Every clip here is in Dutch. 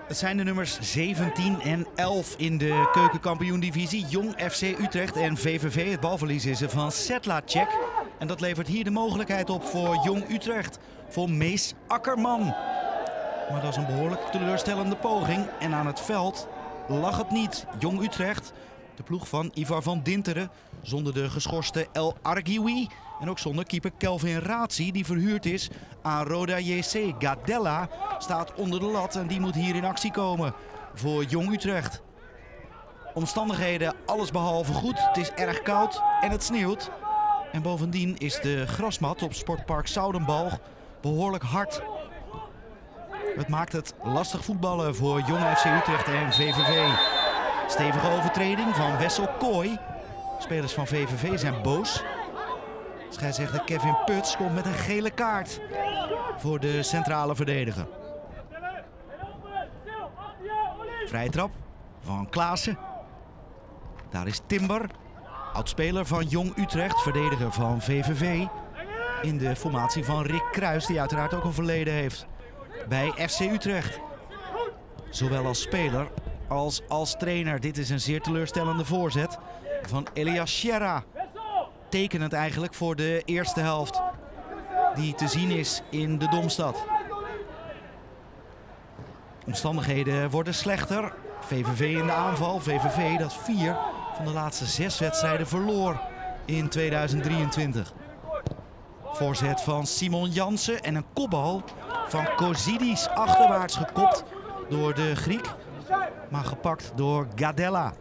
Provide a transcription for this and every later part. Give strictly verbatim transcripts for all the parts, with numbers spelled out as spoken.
Het zijn de nummers zeventien en elf in de keukenkampioen-divisie. Jong F C Utrecht en V V V. Het balverlies is er van Sedlacek. En dat levert hier de mogelijkheid op voor Jong Utrecht. Voor Mees Akkerman. Maar dat is een behoorlijk teleurstellende poging. En aan het veld lag het niet. Jong Utrecht, de ploeg van Ivar van Dinteren. Zonder de geschorste El Argioui. En ook zonder keeper Kelvin Razi, die verhuurd is aan Roda J C. Gadella staat onder de lat en die moet hier in actie komen voor Jong Utrecht. Omstandigheden alles behalve goed. Het is erg koud en het sneeuwt. En bovendien is de grasmat op sportpark Zoudenbalg behoorlijk hard. Het maakt het lastig voetballen voor Jong F C Utrecht en V V V. Stevige overtreding van Wessel Kooi. Spelers van V V V zijn boos. Scheidsrechter Kevin Puts komt met een gele kaart voor de centrale verdediger. Vrije trap van Klaassen. Daar is Timber, oudspeler van Jong Utrecht, verdediger van V V V. In de formatie van Rick Kruis, die uiteraard ook een verleden heeft bij F C Utrecht. Zowel als speler als als trainer. Dit is een zeer teleurstellende voorzet van Elias Sierra. Tekenend eigenlijk voor de eerste helft die te zien is in de Domstad. Omstandigheden worden slechter. V V V in de aanval. V V V dat vier van de laatste zes wedstrijden verloor in tweeduizend drieëntwintig. Voorzet van Simon Jansen en een kopbal van Kozidis, achterwaarts gekopt door de Griek, maar gepakt door Gadella.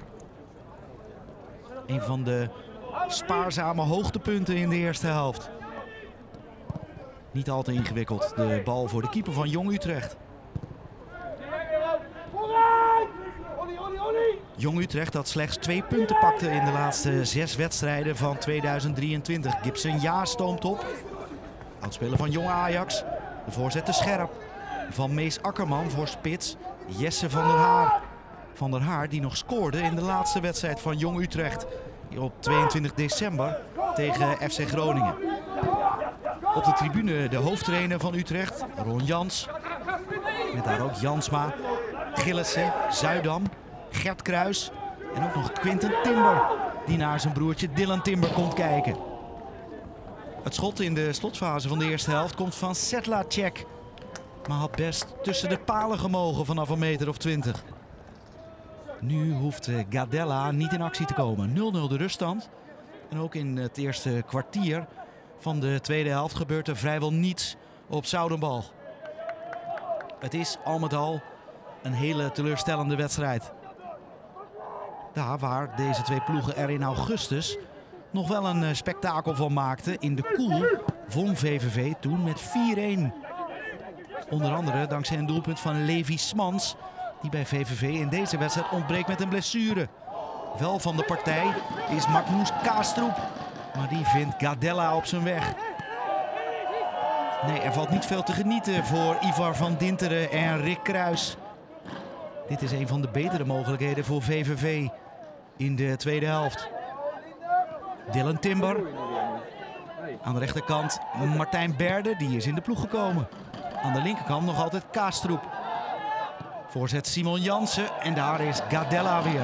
Een van de spaarzame hoogtepunten in de eerste helft. Niet al te ingewikkeld. De bal voor de keeper van Jong Utrecht. Jong Utrecht dat slechts twee punten pakte in de laatste zes wedstrijden van tweeduizend drieëntwintig. Gibson Ja stoomt op. Oudspeler van Jong Ajax. De voorzet te scherp van Mees Akkerman voor spits Jesse van der Haar. Van der Haar die nog scoorde in de laatste wedstrijd van Jong Utrecht. Op tweeëntwintig december tegen F C Groningen. Op de tribune de hoofdtrainer van Utrecht, Ron Jans. Met daar ook Jansma, Gillissen, Zuidam, Gert Kruis. En ook nog Quinten Timber, die naar zijn broertje Dylan Timber komt kijken. Het schot in de slotfase van de eerste helft komt van Sedlacek. Maar had best tussen de palen gemogen vanaf een meter of twintig. Nu hoeft Gadella niet in actie te komen. nul nul de ruststand. En ook in het eerste kwartier van de tweede helft gebeurt er vrijwel niets op Zoudenbalg. Het is al met al een hele teleurstellende wedstrijd. Daar waar deze twee ploegen er in augustus nog wel een spektakel van maakten. In de koel won V V V toen met vier-een. Onder andere dankzij een doelpunt van Levi Smans, die bij V V V in deze wedstrijd ontbreekt met een blessure. Wel van de partij is Magnus Kaastroep, maar die vindt Gadella op zijn weg. Nee, er valt niet veel te genieten voor Ivar van Dinteren en Rick Kruis. Dit is een van de betere mogelijkheden voor V V V in de tweede helft. Dylan Timber. Aan de rechterkant Martijn Berde, die is in de ploeg gekomen. Aan de linkerkant nog altijd Kaastroep. Voorzet Simon Jansen en daar is Gadella weer.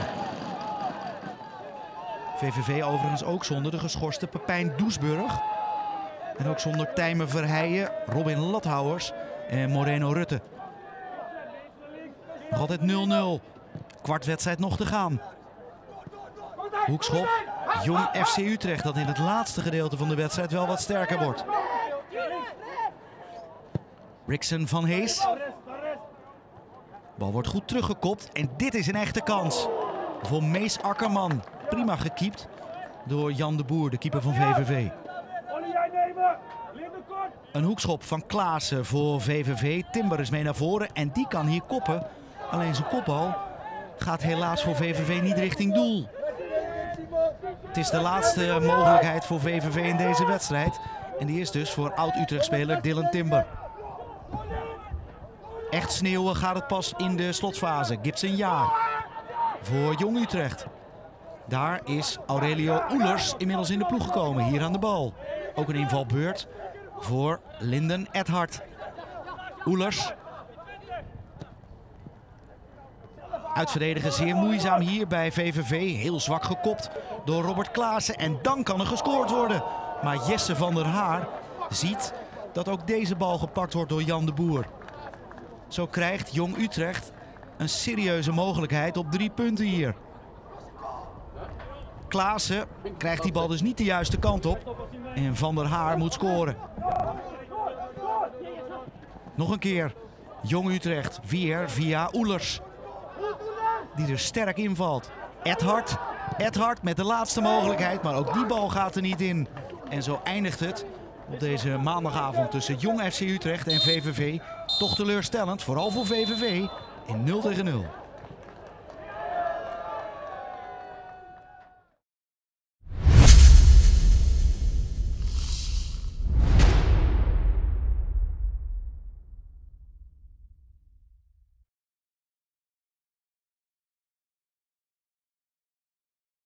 V V V overigens ook zonder de geschorste Pepijn Doesburg. En ook zonder Tijmen Verheijen, Robin Lathouwers en Moreno Rutte. Nog altijd nul nul. Kwart wedstrijd nog te gaan. Hoekschop. Jong F C Utrecht dat in het laatste gedeelte van de wedstrijd wel wat sterker wordt. Rickson van Hees. Bal wordt goed teruggekopt en dit is een echte kans voor Mees Akkerman. Prima gekiept door Jan de Boer, de keeper van V V V. Een hoekschop van Klaassen voor V V V. Timber is mee naar voren en die kan hier koppen. Alleen zijn kopbal gaat helaas voor V V V niet richting doel. Het is de laatste mogelijkheid voor V V V in deze wedstrijd. En die is dus voor oud-Utrecht-speler Dylan Timber. Echt sneeuwen gaat het pas in de slotfase. Gibson Ja voor Jong Utrecht. Daar is Aurelio Oelers inmiddels in de ploeg gekomen. Hier aan de bal. Ook een invalbeurt voor Linden Edhart. Oelers. Uitverdedigen zeer moeizaam hier bij V V V. Heel zwak gekopt door Robert Klaassen. En dan kan er gescoord worden. Maar Jesse van der Haar ziet dat ook deze bal gepakt wordt door Jan de Boer. Zo krijgt Jong Utrecht een serieuze mogelijkheid op drie punten hier. Klaassen krijgt die bal dus niet de juiste kant op. En Van der Haar moet scoren. Nog een keer Jong Utrecht weer via Oelers. Die er sterk invalt. Edhard. Edhard met de laatste mogelijkheid. Maar ook die bal gaat er niet in. En zo eindigt het op deze maandagavond tussen Jong F C Utrecht en V V V. Toch teleurstellend, vooral voor V V V, in nul tegen nul.